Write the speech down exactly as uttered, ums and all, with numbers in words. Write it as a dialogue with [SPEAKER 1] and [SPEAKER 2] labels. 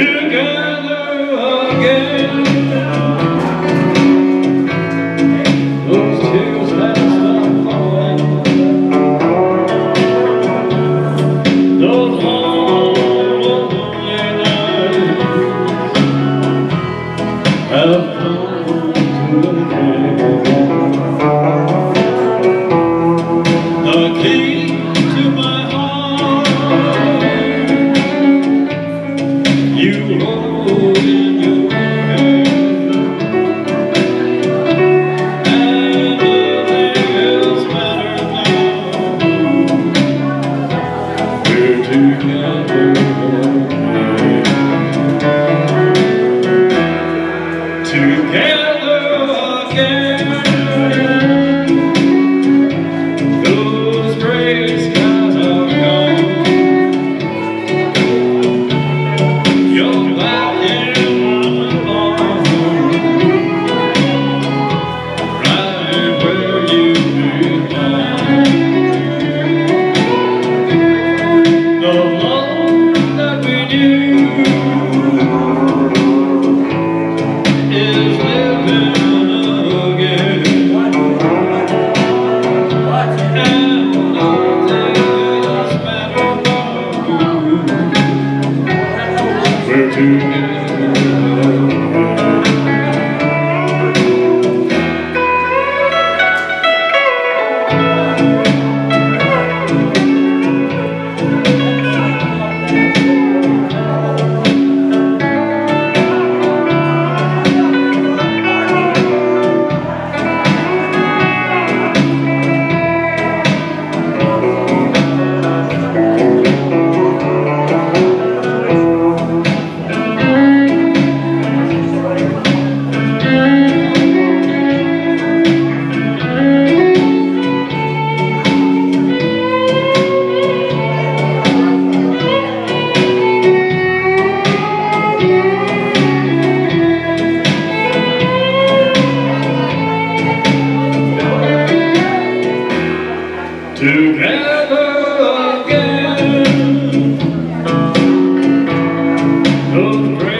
[SPEAKER 1] together again. Those tears have stopped falling. Those long lonely nights have come to an end. The key to my heart you hold in your hand, and nothing else matters now. We're together again. Together again. Those gray skies are gone. You're back in my arms, right where you belong. The love that we knew is living again, and nothing else matters now. We're together. Together again. Those